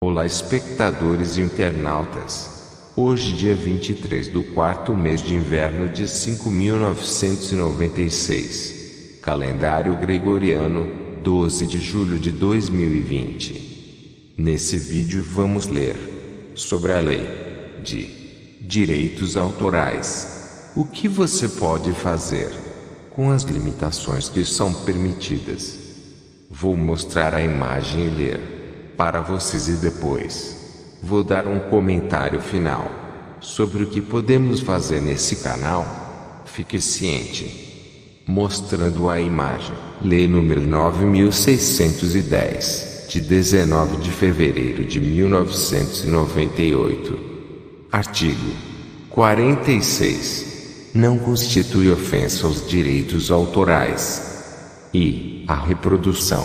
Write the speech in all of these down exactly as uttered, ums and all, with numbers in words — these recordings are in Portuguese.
Olá, espectadores e internautas. Hoje, dia vinte e três do quarto mês de inverno de cinco mil novecentos e noventa e seis, calendário gregoriano, doze de julho de dois mil e vinte. Nesse vídeo vamos ler sobre a lei de direitos autorais. O que você pode fazer com as limitações que são permitidas? Vou mostrar a imagem e ler para vocês e depois vou dar um comentário final sobre o que podemos fazer nesse canal. Fique ciente. Mostrando a imagem. Lei número nove mil seiscentos e dez, de dezenove de fevereiro de mil novecentos e noventa e oito. Artigo quarenta e seis. Não constitui ofensa aos direitos autorais e à reprodução.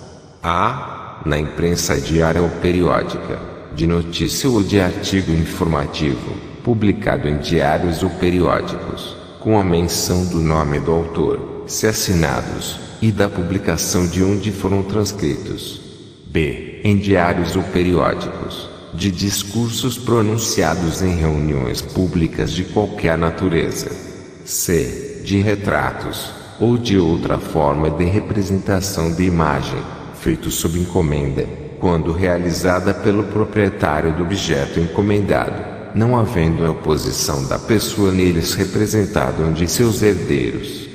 A. Na imprensa diária ou periódica, de notícia ou de artigo informativo, publicado em diários ou periódicos, com a menção do nome do autor, se assinados, e da publicação de onde foram transcritos. B. Em diários ou periódicos, de discursos pronunciados em reuniões públicas de qualquer natureza. C. De retratos, ou de outra forma de representação de imagem, feito sob encomenda, quando realizada pelo proprietário do objeto encomendado, não havendo a oposição da pessoa neles representada ou de seus herdeiros.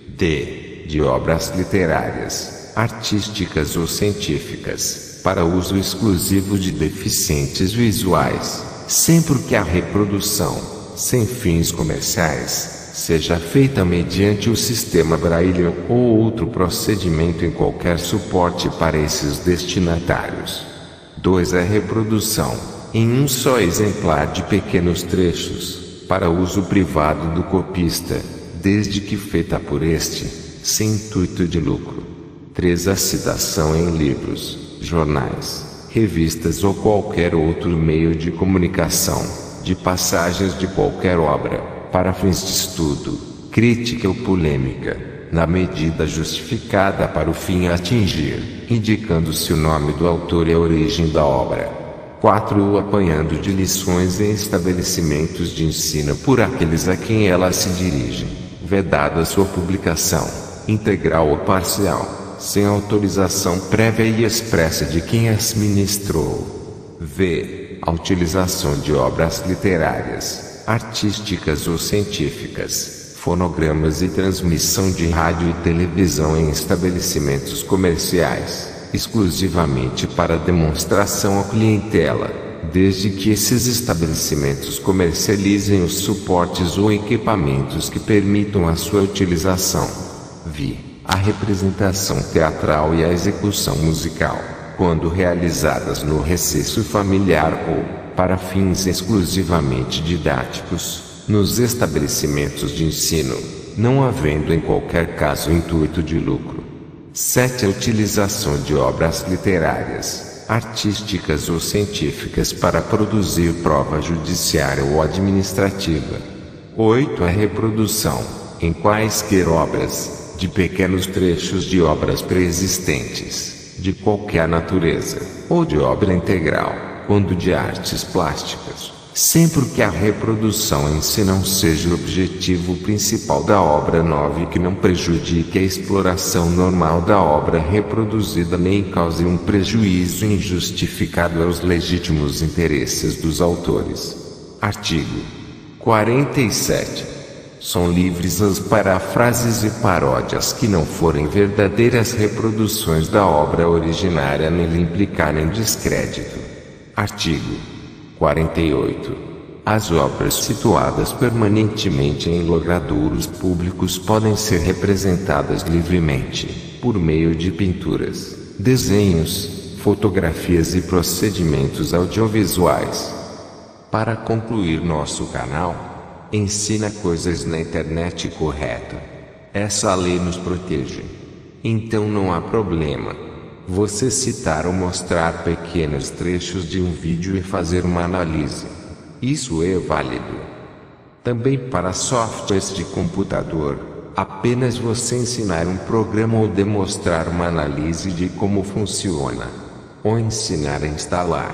D. De obras literárias, artísticas ou científicas, para uso exclusivo de deficientes visuais, sempre que a reprodução, sem fins comerciais, seja feita mediante o sistema Braille ou outro procedimento em qualquer suporte para esses destinatários. dois. A reprodução, em um só exemplar de pequenos trechos, para uso privado do copista, desde que feita por este, sem intuito de lucro. três. A citação em livros, jornais, revistas ou qualquer outro meio de comunicação, de passagens de qualquer obra, para fins de estudo, crítica ou polêmica, na medida justificada para o fim a atingir, indicando-se o nome do autor e a origem da obra. quatro. O apanhado de lições em estabelecimentos de ensino por aqueles a quem ela se dirige, vedada sua publicação, integral ou parcial, sem autorização prévia e expressa de quem as ministrou. V. A utilização de obras literárias, artísticas ou científicas, fonogramas e transmissão de rádio e televisão em estabelecimentos comerciais, exclusivamente para demonstração à clientela, desde que esses estabelecimentos comercializem os suportes ou equipamentos que permitam a sua utilização. V. A representação teatral e a execução musical, quando realizadas no recesso familiar ou para fins exclusivamente didáticos, nos estabelecimentos de ensino, não havendo em qualquer caso intuito de lucro. sete. A utilização de obras literárias, artísticas ou científicas para produzir prova judiciária ou administrativa. oito. A reprodução, em quaisquer obras, de pequenos trechos de obras preexistentes, de qualquer natureza, ou de obra integral, quando de artes plásticas, sempre que a reprodução em si não seja o objetivo principal da obra. nove. Que não prejudique a exploração normal da obra reproduzida nem cause um prejuízo injustificado aos legítimos interesses dos autores. Artigo quarenta e sete. São livres as paráfrases e paródias que não forem verdadeiras reproduções da obra originária nem lhe implicarem descrédito. Artigo quarenta e oito. As obras situadas permanentemente em logradouros públicos podem ser representadas livremente, por meio de pinturas, desenhos, fotografias e procedimentos audiovisuais. Para concluir, nosso canal ensina coisas na internet correta. Essa lei nos protege. Então não há problema você citar ou mostrar pequenos trechos de um vídeo e fazer uma análise. Isso é válido também para softwares de computador. Apenas você ensinar um programa ou demonstrar uma análise de como funciona, ou ensinar a instalar.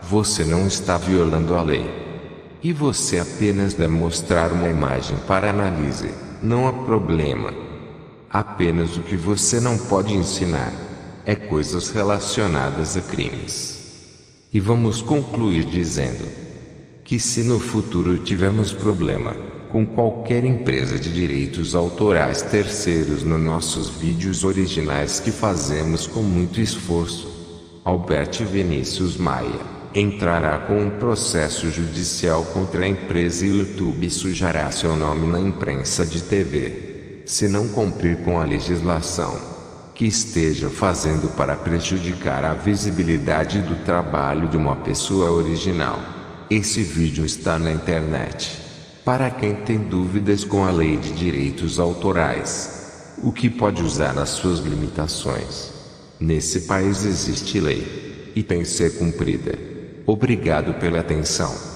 você não está violando a lei. E você apenas deve mostrar uma imagem para análise, não há problema. Apenas o que você não pode ensinar é coisas relacionadas a crimes. E vamos concluir dizendo que se no futuro tivermos problema com qualquer empresa de direitos autorais terceiros nos nossos vídeos originais que fazemos com muito esforço, Alberto Vinícius Maia entrará com um processo judicial contra a empresa e o YouTube sujará seu nome na imprensa de T V, se não cumprir com a legislação que esteja fazendo para prejudicar a visibilidade do trabalho de uma pessoa original. Esse vídeo está na internet. Para quem tem dúvidas com a lei de direitos autorais, o que pode usar as suas limitações. Nesse país existe lei, e tem que ser cumprida. Obrigado pela atenção.